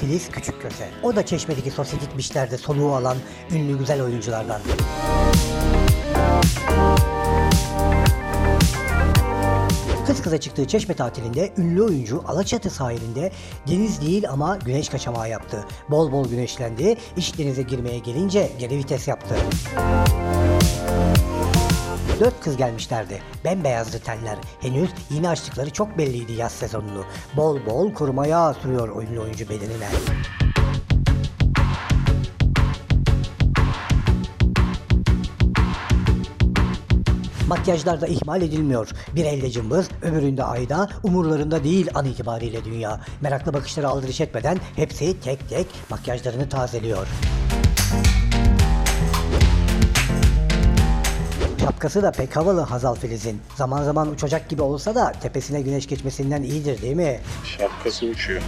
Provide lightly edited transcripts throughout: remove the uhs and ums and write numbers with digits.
Filiz Küçükköse. O da Çeşme'deki sosyetik beachlerde soluğu alan ünlü güzel oyunculardan. Kız kıza çıktığı Çeşme tatilinde ünlü oyuncu Alaçatı sahilinde deniz değil ama güneş kaçamağı yaptı. Bol bol güneşlendi, iş denize girmeye gelince geri vites yaptı. 4 kız gelmişlerdi. Bembeyazdı tenler. Henüz yeni açtıkları çok belliydi yaz sezonunu. Bol bol kuruma yağı sürüyor ünlü oyuncu bedenine. Makyajlar da ihmal edilmiyor. Bir elde cımbız, öbüründe ayda, umurlarında değil an itibariyle dünya. Meraklı bakışlara aldırış etmeden hepsi tek tek makyajlarını tazeliyor. Şapkası da pek havalı Hazal Filiz'in. Zaman zaman uçacak gibi olsa da tepesine güneş geçmesinden iyidir değil mi? Şapkası uçuyor.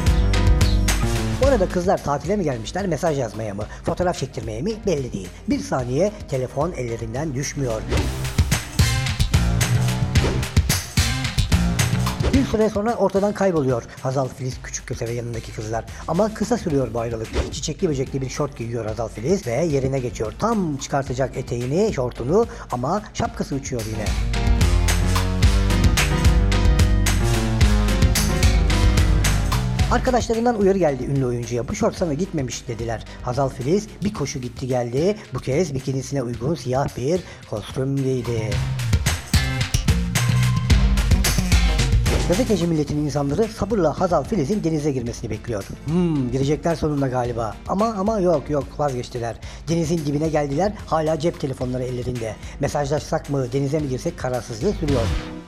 Bu arada kızlar tatile mi gelmişler, mesaj yazmaya mı, fotoğraf çektirmeye mi belli değil. Bir saniye telefon ellerinden düşmüyor. Bir süre sonra ortadan kayboluyor Hazal Filiz Küçükköse ve yanındaki kızlar. Ama kısa sürüyor bu ayrılık. Çiçekli böcekli bir şort giyiyor Hazal Filiz ve yerine geçiyor. Tam çıkartacak eteğini, şortunu ama şapkası uçuyor yine. Arkadaşlarından uyarı geldi ünlü oyuncuya. Bu şort sana gitmemiş dediler. Hazal Filiz bir koşu gitti geldi. Bu kez bikinisine uygun siyah bir kostüm giydi. Gazeteci milletinin insanları sabırla Hazal Filiz'in denize girmesini bekliyor. Girecekler sonunda galiba. Ama yok vazgeçtiler. Denizin dibine geldiler, hala cep telefonları ellerinde. Mesajlaşsak mı, denize mi girsek kararsızlığı sürüyor.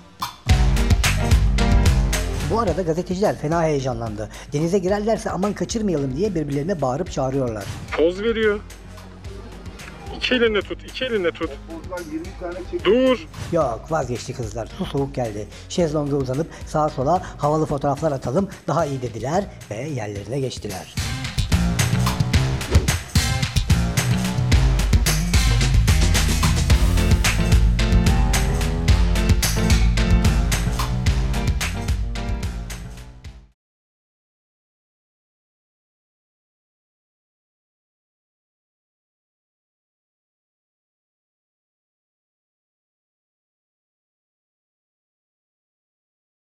Bu arada gazeteciler fena heyecanlandı. Denize girerlerse aman kaçırmayalım diye birbirlerine bağırıp çağırıyorlar. Poz veriyor. İki elinle tut, iki elinle tut. Dur. Yok vazgeçti kızlar. Su soğuk geldi. Şezlonga uzanıp sağa sola havalı fotoğraflar atalım daha iyi dediler ve yerlerine geçtiler.